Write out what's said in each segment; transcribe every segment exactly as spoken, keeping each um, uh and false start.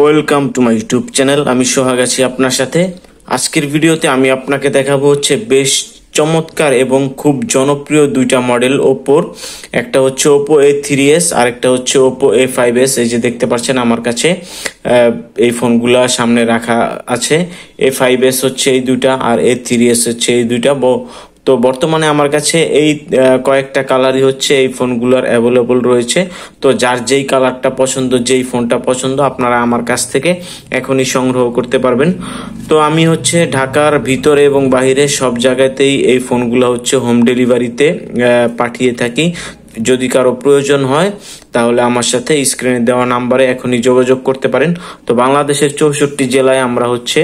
Welcome to my YouTube channel. আমি সোহাগ আছি আপনার সাথে। আজকের ভিডিওতে আমি আপনাকে দেখাবো হচ্ছে বেশ চমৎকার এবং খুব জনপ্রিয় দুইটা মডেল ওপ্পোর। একটা হচ্ছে ওপ্পো এ থ্রি এস আর একটা হচ্ছে ওপ্পো এ ফাইভ এস। এই যে দেখতে পাচ্ছেন আমার কাছে এই ফোনগুলা সামনে রাখা আছে। এ ফাইভ এস হচ্ছে এই দুইটা আর এ থ্রি এস হচ্ছে এই দুইটা। তো বর্তমানে আমার কাছে এই কয়েকটা কালারই হচ্ছে এই ফোনগুলোর অ্যাভেলেবল রয়েছে। তো যার যেই কালারটা পছন্দ, যেই ফোনটা পছন্দ, আপনারা আমার কাছ থেকে এখনই সংগ্রহ করতে পারবেন। তো আমি হচ্ছে ঢাকার ভিতরে এবং বাইরে সব জায়গাতেই এই ফোনগুলো হচ্ছে হোম ডেলিভারিতে পাঠিয়ে থাকি। যদি কারো প্রয়োজন হয় তাহলে আমার সাথে স্ক্রিনে দেওয়া নাম্বারে এখনই যোগাযোগ করতে পারেন। তো বাংলাদেশের চৌষট্টি জেলায় আমরা হচ্ছে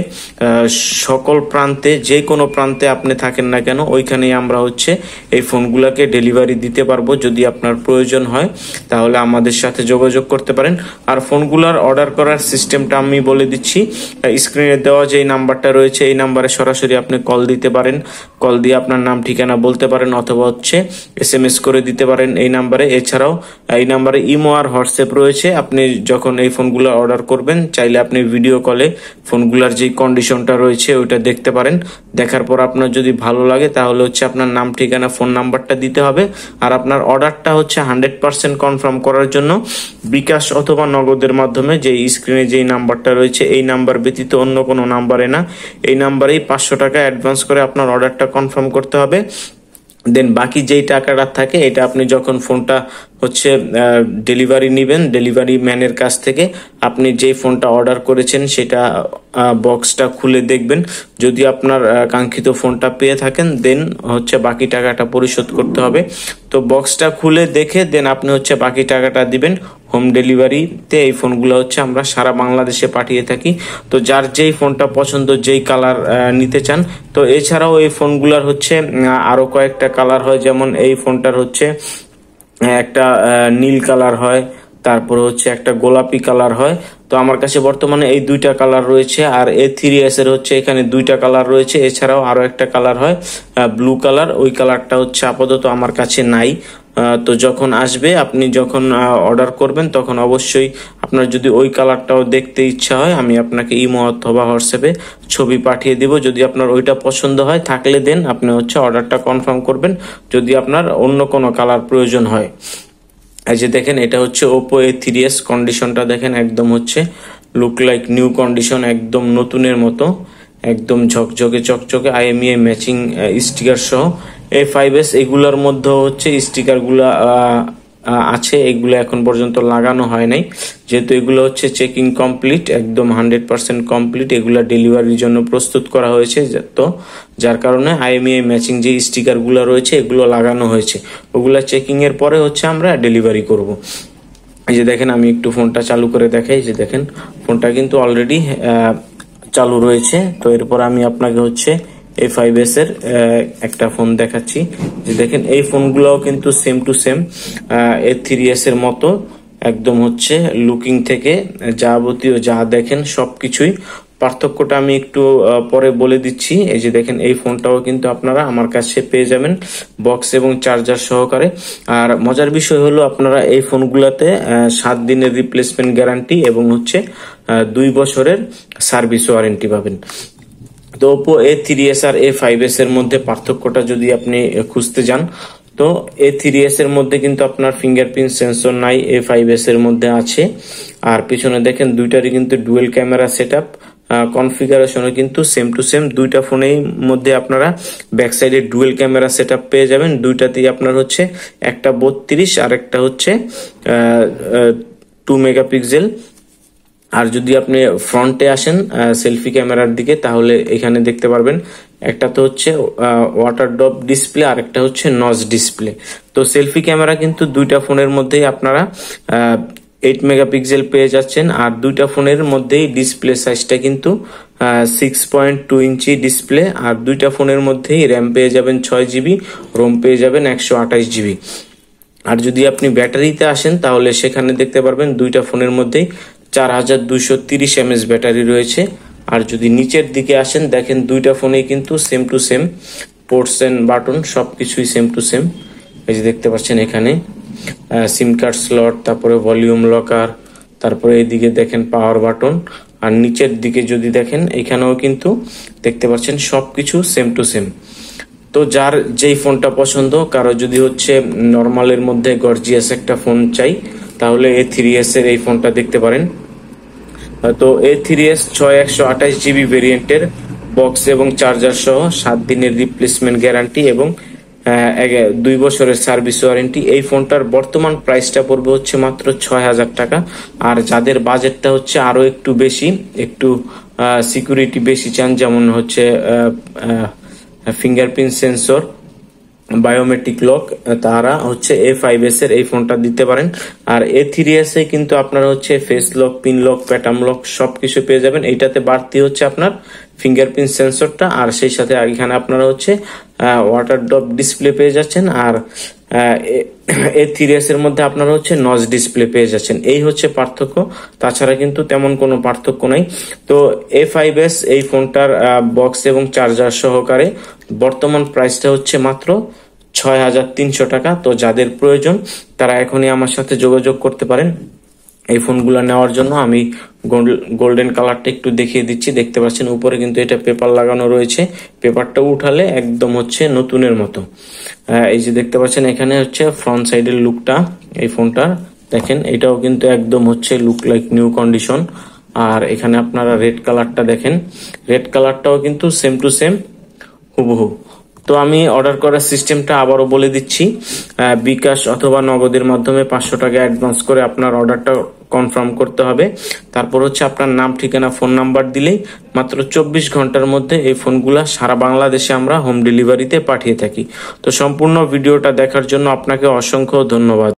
সকল প্রান্তে, যে কোনো প্রান্তে আপনি থাকেন না কেন, ওইখানেই আমরা হচ্ছে এই ফোনগুলোকে ডেলিভারি দিতে পারবো। যদি আপনার প্রয়োজন হয় তাহলে আমাদের সাথে যোগাযোগ করতে পারেন। আর ফোনগুলোর অর্ডার করার সিস্টেমটা আমি বলে দিচ্ছি। স্ক্রিনে দেওয়া যে নাম্বারটা রয়েছে এই নাম্বারে সরাসরি আপনি কল দিতে পারেন। কল দিয়ে আপনার নাম ঠিকানা বলতে পারেন অথবা হচ্ছে এস এম এস করে দিতে পারেন এই নাম্বারে। এছাড়াও এই নাম্বারে ইমো আর হোয়াটসঅ্যাপ রয়েছে। আপনি যখন এই ফোনগুলো অর্ডার করবেন চাইলে আপনি ভিডিও কলে ফোনগুলোর যে কন্ডিশনটা রয়েছে ওইটা দেখতে পারেন। দেখার পর আপনার যদি ভালো লাগে তাহলে হচ্ছে আপনার নাম ঠিকানা ফোন নাম্বারটা দিতে হবে। আর আপনার অর্ডারটা হচ্ছে হান্ড্রেড পার্সেন্ট কনফার্ম করার জন্য বিকাশ অথবা নগদের মাধ্যমে যে স্ক্রিনে যেই নাম্বারটা রয়েছে এই নাম্বার ব্যতীত অন্য কোনো নাম্বারে না, এই নাম্বারেই পাঁচশো টাকা অ্যাডভান্স করে আপনার অর্ডারটা কনফার্ম করতে হবে। দেন বাকি যেই টাকাটা থাকে এটা আপনি যখন ফোনটা হচ্ছে ডেলিভারি নেবেন, ডেলিভারি ম্যানের কাছ থেকে আপনি যেই ফোনটা অর্ডার করেছেন সেটা বক্সটা খুলে দেখবেন। যদি আপনার কাঙ্ক্ষিত ফোনটা পেয়ে থাকেন দেন হচ্ছে বাকি টাকাটা পরিশোধ করতে হবে। তো বক্সটা খুলে দেখে দেন আপনি হচ্ছে বাকি টাকাটা দিবেন। হোম ডেলিভারিতে এই ফোনগুলো হচ্ছে আমরা সারা বাংলাদেশে পাঠিয়ে থাকি। তো যার যেই ফোনটা পছন্দ, যেই কালার নিতে চান। তো এছাড়াও এই ফোনগুলোর হচ্ছে আরো কয়েকটা কালার হয়, যেমন এই ফোনটার হচ্ছে একটা নীল কালার হয়, তারপর হচ্ছে একটা গোলাপি কালার হয়। তো আমার কাছে বর্তমানে এই দুইটা কালার রয়েছে। আর এ থ্রি এস এর হচ্ছে এখানে দুইটা কালার রয়েছে। এছাড়াও আরো একটা কালার হয় ব্লু কালার, ওই কালারটা হচ্ছে আপাতত আমার কাছে নাই। তো যখন আসবে, আপনি যখন অর্ডার করবেন তখন অবশ্যই আপনার যদি ওই কালারটাও দেখতে ইচ্ছা হয় আমি আপনাকে ইমো অথবা হোয়াটসঅ্যাপে ছবি পাঠিয়ে দিব। যদি আপনার ওইটা পছন্দ হয় থাকলে দেন আপনি হচ্ছে অর্ডারটা কনফার্ম করবেন। যদি আপনার অন্য কোনো কালার প্রয়োজন হয়, এই যে দেখেন এটা হচ্ছে ওপ্পো এ থ্রি এস। কন্ডিশনটা দেখেন একদম হচ্ছে লুক লাইক নিউ কন্ডিশন, একদম নতুনের মতো, একদম ঝকঝকে চকচকে আইএমইআই ম্যাচিং স্টিকার সহ। এ ফাইভ এস এগুলোর মধ্যে হচ্ছে স্টিকার গুলা আছে, এগুলো এখন পর্যন্ত লাগানো হয় নাই, যেহেতু এগুলো হচ্ছে চেকিং কমপ্লিট, একদম হান্ড্রেড পার্সেন্ট কমপ্লিট। এগুলা ডেলিভারির জন্য প্রস্তুত করা হয়েছে। তো যার কারণে আইএমইআই ম্যাচিং যে স্টিকার গুলা রয়েছে এগুলো লাগানো হয়েছে। ওগুলা চেকিং এর পরে হচ্ছে আমরা ডেলিভারি করব। এই যে দেখেন আমি একটু ফোনটা চালু করে দেখাই। যে দেখেন ফোনটা কিন্তু অলরেডি চালু রয়েছে। তো এরপর আমি আপনাকে হচ্ছে এ ফাইভ এস এর একটা ফোন দেখাচ্ছি। যে দেখেন এই ফোনগুলোও কিন্তু same to same A three S এর মতো, একদম হচ্ছে লুকিং থেকে যাবতীয় যা দেখেন সবকিছুই। পার্থক্যটা আমি একটু পরে বলে দিচ্ছি। এই যে দেখেন এই ফোনটাও কিন্তু আপনারা আমার কাছে পেয়ে যাবেন বক্স এবং চার্জার সহকারে। আর মজার বিষয় হলো আপনারা এই ফোনগুলোতে সাত দিনের রিপ্লেসমেন্ট গ্যারান্টি এবং হচ্ছে দুই বছরের সার্ভিস ওয়ারেন্টি পাবেন। তো ওপ্পো এ থ্রি এস আর এ ফাইভ এস এর মধ্যে পার্থক্যটা যদি আপনি খুঁজতে যান, তো এ থ্রি এস এর মধ্যে কিন্তু আপনার ফিঙ্গারপ্রিন্ট সেন্সর নাই, এ ফাইভ এস এর মধ্যে আছে। আর পিছনে দেখেন দুইটারই কিন্তু ডুয়েল ক্যামেরা সেট আপ, কনফিগারেশনও কিন্তু সেম টু সেম। দুইটা ফোনের মধ্যে আপনারা ব্যাক সাইডে ডুয়েল ক্যামেরা সেট আপ পেয়ে যাবেন। দুইটাতেই আপনার হচ্ছে একটা বত্রিশ আর একটা হচ্ছে টু মেগাপিক্সেল। আর যদি আপনি ফ্রন্টে আসেন সেলফি ক্যামেরার দিকে তাহলে এখানে দেখতে পারবেন একটা তো হচ্ছে ওয়াটার ড্রপ ডিসপ্লে আর একটা হচ্ছে নজ ডিসপ্লে। তো সেলফি ক্যামেরা কিন্তু দুইটা ফোনের মধ্যেই আপনারা এইট মেগাপিক্সেল পেয়ে যাচ্ছেন। আর দুইটা ফোনের মধ্যেই ডিসপ্লে সাইজটা কিন্তু six point two inch display. আর দুইটা ফোনের মধ্যেই র্যাম পেয়ে যাবেন ছয় জিবি, রোম পেয়ে যাবেন একশো আঠাশ জিবি। আর যদি আপনি ব্যাটারিতে আসেন তাহলে সেখানে দেখতে পারবেন দুইটা ফোনের মধ্যেই চার হাজার দুইশো তিরিশ এমএএচ ব্যাটারি রয়েছে। আর যদি নিচের দিকে আসেন দেখেন দুইটা ফোনেই কিন্তু same to same ports and button সবকিছুই সেম টু সেম। এই যে দেখতে পাচ্ছেন এখানে সিম কার্ড স্লট, তারপরে ভলিউম লকার, তারপরে এইদিকে দেখেন পাওয়ার বাটন, আর নিচের দিকে যদি দেখেন এখানেও কিন্তু দেখতে পাচ্ছেন সবকিছু সেম টু সেম। তো যার যেই ফোনটা পছন্দ, কারো যদি হচ্ছে নর্মালের মধ্যে গর্জিয়াস একটা ফোন চাই, তাহলে এ থ্রি এস এর এই ফোনটা দেখতে পারেন। তো এ থ্রি এস ছয় একশো আঠাশ জিবি ভেরিয়েন্টের, বক্স এবং চার্জার সহ, সাত দিনের রিপ্লেসমেন্ট গ্যারান্টি এবং দুই বছরের সার্ভিস ওয়ারেন্টি। এই ফোনটার বর্তমান প্রাইসটা পড়বে হচ্ছে মাত্র ছয় হাজার টাকা। আর যাদের বাজেটটা হচ্ছে আরো একটু বেশি, একটু সিকিউরিটি বেশি চান, যেমন হচ্ছে ফিঙ্গারপ্রিন্ট সেন্সর, বায়োমেট্রিক লক, তারা হচ্ছে এ ফাইভ এস এর এই ফোনটা দিতে পারেন। আর এ থ্রি এস এ কিন্তু আপনারা হচ্ছে face lock, pin lock, pattern lock সবকিছু পেয়ে যাবেন। এইটাতে বাড়তি হচ্ছে আপনার ফিঙ্গারপ্রিন্ট সেন্সরটা, আর সেই সাথে এখানে আপনারা হচ্ছে ওয়াটার ড্রপ ডিসপ্লে পেয়ে যাচ্ছেন। আর এ থ্রি এস এর মধ্যে আপনারা হচ্ছে নচ ডিসপ্লে পেয়ে যাচ্ছেন। এই হচ্ছে পার্থক্য, তাছাড়া কিন্তু তেমন কোনো পার্থক্য নাই। তো এ ফাইভ এস এই ফোনটার বক্স এবং চার্জার সহকারে বর্তমান প্রাইসটা হচ্ছে মাত্র ছয় হাজার তিনশো টাকা। তো যাদের প্রয়োজন তারা এখনই আমার সাথে যোগাযোগ করতে পারেন এই ফোনগুলো নেওয়ার জন্য। আমি গোল্ডেন কালারটা একটু দেখিয়ে দিচ্ছি, দেখতে পাচ্ছেন উপরে কিন্তু এটা পেপার লাগানো রয়েছে। পেপারটা উঠালে একদম হচ্ছে নতুনের মতো। এই যে দেখতে পাচ্ছেন এখানে হচ্ছে ফ্রন্ট সাইডের লুকটা, এই ফোনটা দেখেন, এটাও কিন্তু একদম হচ্ছে লুক লাইক নিউ কন্ডিশন। আর এখানে আপনারা রেড কালারটা দেখেন, রেড কালারটাও কিন্তু সেম টু সেম হুবহু। তো আমি অর্ডার করার সিস্টেমটা আবারও বলে দিচ্ছি। বিকাশ অথবা নগদের মাধ্যমে পাঁচশো টাকা অ্যাডভান্স করে আপনার অর্ডারটা কনফার্ম করতে হবে। তারপর হচ্ছে আপনার নাম, ঠিকানা, ফোন নাম্বার দিলেই মাত্র চব্বিশ ঘন্টার মধ্যে এই ফোনগুলা সারা বাংলাদেশে আমরা হোম ডেলিভারিতে পাঠিয়ে থাকি। তো সম্পূর্ণ ভিডিওটা দেখার জন্য আপনাকে অসংখ্য ধন্যবাদ।